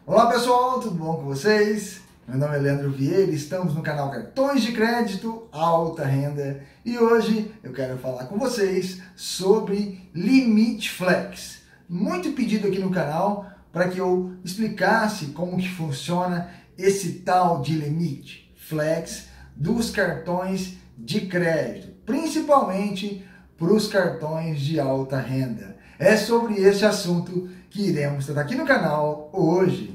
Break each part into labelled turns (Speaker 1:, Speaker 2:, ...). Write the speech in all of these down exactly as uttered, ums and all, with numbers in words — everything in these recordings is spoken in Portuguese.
Speaker 1: Olá pessoal, tudo bom com vocês? Meu nome é Leandro Vieira, estamos no canal Cartões de Crédito Alta Renda e hoje eu quero falar com vocês sobre Limite Flex. Muito pedido aqui no canal para que eu explicasse como que funciona esse tal de limite flex dos cartões de crédito, principalmente para os cartões de alta renda. É sobre este assunto que iremos tratar aqui no canal hoje.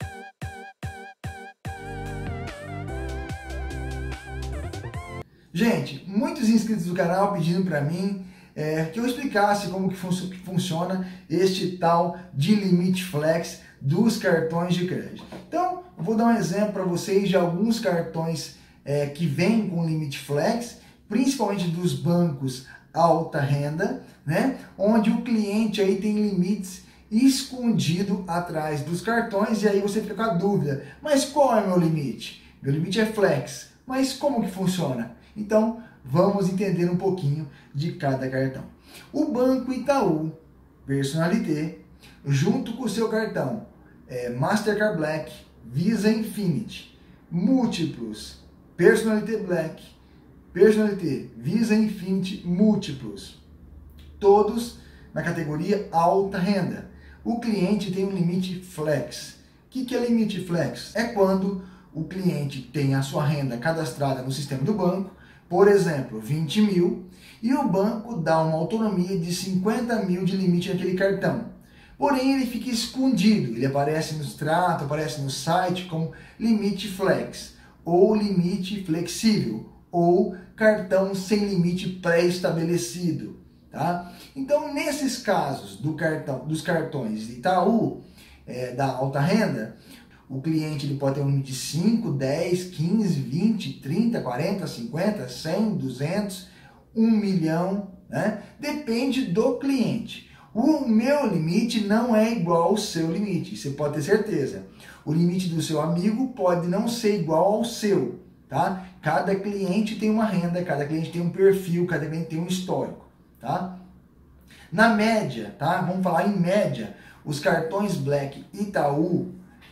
Speaker 1: Gente, muitos inscritos do canal pedindo para mim é, que eu explicasse como que, fun que funciona este tal de limite flex dos cartões de crédito. Então, eu vou dar um exemplo para vocês de alguns cartões é, que vêm com limite flex, principalmente dos bancos alta renda, né? Onde o cliente aí tem limites escondido atrás dos cartões e aí você fica com a dúvida, mas qual é o meu limite? Meu limite é flex, mas como que funciona? Então, vamos entender um pouquinho de cada cartão. O Banco Itaú Personalité, junto com o seu cartão é, Mastercard Black, Visa Infinity, múltiplos, Personalité Black, Personalité, Visa Infinity, múltiplos, todos na categoria alta renda. O cliente tem um limite flex. O que, que é limite flex? É quando o cliente tem a sua renda cadastrada no sistema do banco, por exemplo, vinte mil, e o banco dá uma autonomia de cinquenta mil de limite naquele cartão. Porém, ele fica escondido, ele aparece no extrato, aparece no site como limite flex, ou limite flexível, ou cartão sem limite pré-estabelecido. Tá? Então, nesses casos do cartão, dos cartões de Itaú, é, da alta renda, o cliente ele pode ter um limite de cinco, dez, quinze, vinte, trinta, quarenta, cinquenta, cem, duzentos, um milhão, né? Depende do cliente. O meu limite não é igual ao seu limite, você pode ter certeza. O limite do seu amigo pode não ser igual ao seu, tá? Cada cliente tem uma renda, cada cliente tem um perfil, cada cliente tem um histórico, tá? Na média, tá? Vamos falar em média, os cartões Black Itaú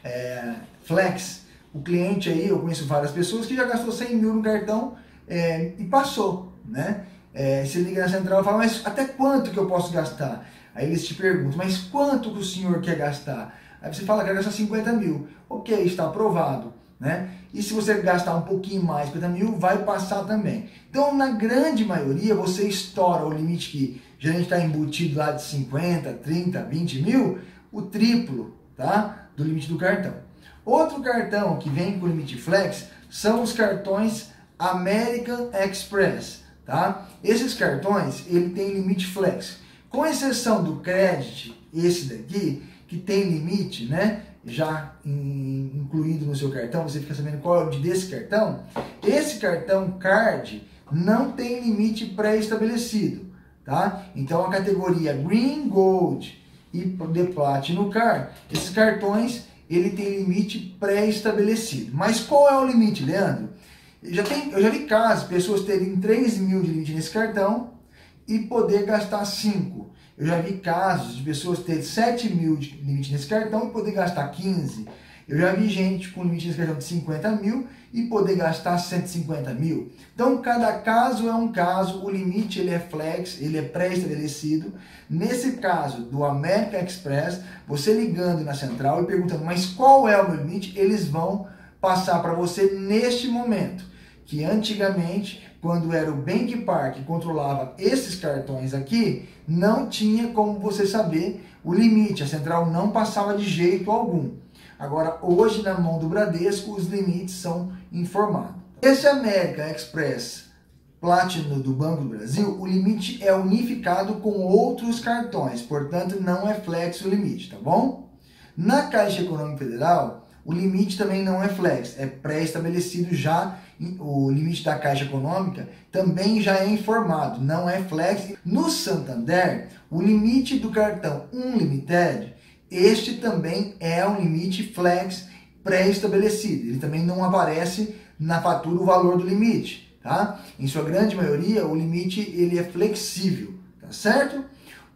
Speaker 1: É, Flex, o cliente aí, eu conheço várias pessoas que já gastou cem mil no cartão é, e passou, né? É, você liga na central e fala, mas até quanto que eu posso gastar? Aí eles te perguntam, mas quanto que o senhor quer gastar? Aí você fala, quero gastar cinquenta mil. Ok, está aprovado, né? E se você gastar um pouquinho mais, cinquenta mil, vai passar também. Então, na grande maioria, você estoura o limite que geralmente está embutido lá de cinquenta, trinta, vinte mil, o triplo, tá? Do limite do cartão. Outro cartão que vem com limite flex são os cartões American Express, tá? Esses cartões, ele tem limite flex. Com exceção do Credit, esse daqui, que tem limite, né? Já in, incluído no seu cartão, você fica sabendo qual é o limite desse cartão. Esse cartão Card não tem limite pré-estabelecido, tá? Então a categoria Green Gold e de Platinum Card, esses cartões, ele tem limite pré-estabelecido. Mas qual é o limite, Leandro? Eu já, tem, eu já vi casos, pessoas terem três mil de limite nesse cartão e poder gastar cinco. Eu já vi casos de pessoas terem sete mil de limite nesse cartão e poder gastar quinze. Eu já vi gente com limite nesse cartão de cinquenta mil e poder gastar cento e cinquenta mil. Então, cada caso é um caso, o limite ele é flex, ele é pré-estabelecido. Nesse caso do American Express, você ligando na central e perguntando, mas qual é o meu limite? Eles vão passar para você neste momento. Que antigamente, quando era o Bank Par que controlava esses cartões aqui, não tinha como você saber o limite. A central não passava de jeito algum. Agora, hoje, na mão do Bradesco, os limites são informados. Esse American Express Platinum do Banco do Brasil, o limite é unificado com outros cartões, portanto, não é flex o limite, tá bom? Na Caixa Econômica Federal, o limite também não é flex, é pré-estabelecido já, o limite da Caixa Econômica também já é informado, não é flex. No Santander, o limite do cartão Unlimited, este também é um limite flex pré-estabelecido. Ele também não aparece na fatura o valor do limite, tá? Em sua grande maioria, o limite ele é flexível, tá certo?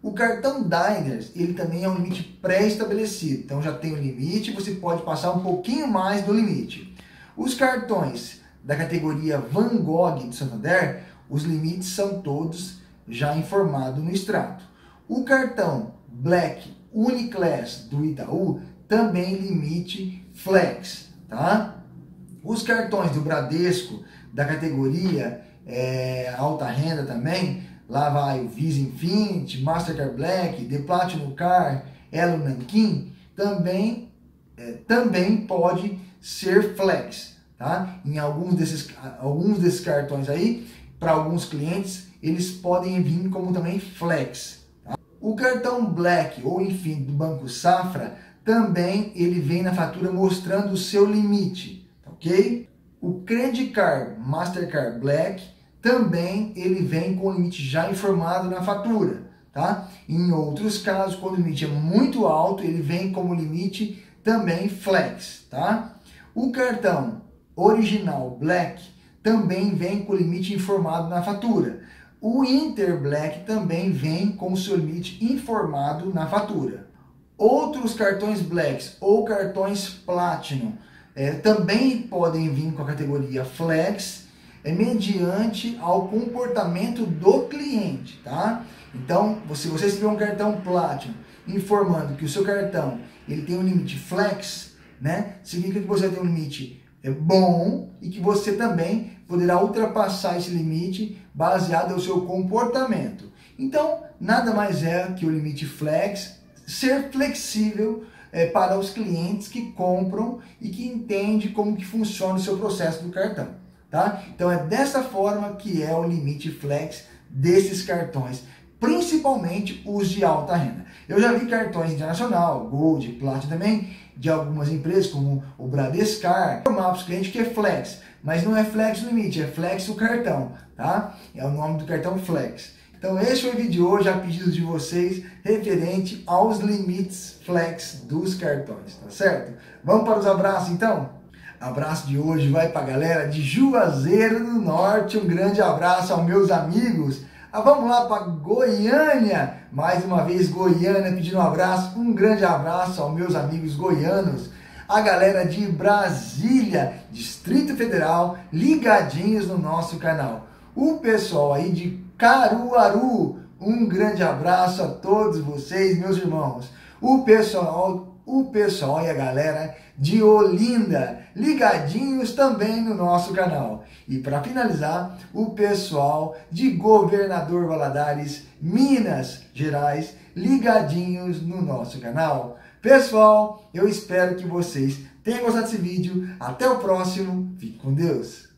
Speaker 1: O cartão Diners, ele também é um limite pré-estabelecido, então já tem o limite, você pode passar um pouquinho mais do limite. Os cartões da categoria Van Gogh do Santander, os limites são todos já informados no extrato. O cartão Black Uniclass do Itaú também limite Flex, tá? Os cartões do Bradesco da categoria é, alta renda também, lá vai o Visa Infinity, Mastercard Black, The Platinum Card, Elo Nankin, também, é, também pode ser Flex, tá? Em alguns desses, alguns desses cartões aí, para alguns clientes, eles podem vir como também Flex. Tá? O cartão Black, ou enfim, do Banco Safra, também ele vem na fatura mostrando o seu limite, tá, ok? O Credit Card Mastercard Black também ele vem com o limite já informado na fatura, tá? Em outros casos, quando o limite é muito alto, ele vem como limite também Flex, tá? O cartão original Black também vem com o limite informado na fatura. O Inter Black também vem com o seu limite informado na fatura. Outros cartões Blacks ou cartões Platinum é, também podem vir com a categoria Flex, é, mediante ao comportamento do cliente, tá? Então, se você tiver um cartão Platinum informando que o seu cartão ele tem um limite Flex, né? Significa que você tem um limite é, bom e que você também poderá ultrapassar esse limite baseado no seu comportamento. Então, nada mais é que o limite Flex ser flexível é, para os clientes que compram e que entendem como que funciona o seu processo do cartão, tá? Então é dessa forma que é o limite Flex desses cartões, principalmente os de alta renda. Eu já vi cartões internacional, Gold, Platinum também, de algumas empresas como o Bradescar, informar para os clientes que é Flex, mas não é Flex o limite, é Flex o cartão, tá? É o nome do cartão Flex. Então esse foi o vídeo de hoje, a pedido de vocês, referente aos limites Flex dos cartões, tá certo? Vamos para os abraços então? Abraço de hoje vai para a galera de Juazeiro do Norte, um grande abraço aos meus amigos. Ah, vamos lá para Goiânia, mais uma vez Goiânia pedindo um abraço, um grande abraço aos meus amigos goianos. A galera de Brasília, Distrito Federal, ligadinhos no nosso canal. O pessoal aí de Caruaru, um grande abraço a todos vocês, meus irmãos. O pessoal, o pessoal e a galera de Olinda, ligadinhos também no nosso canal. E para finalizar, o pessoal de Governador Valadares, Minas Gerais, ligadinhos no nosso canal. Pessoal, eu espero que vocês tenham gostado desse vídeo. Até o próximo. Fique com Deus.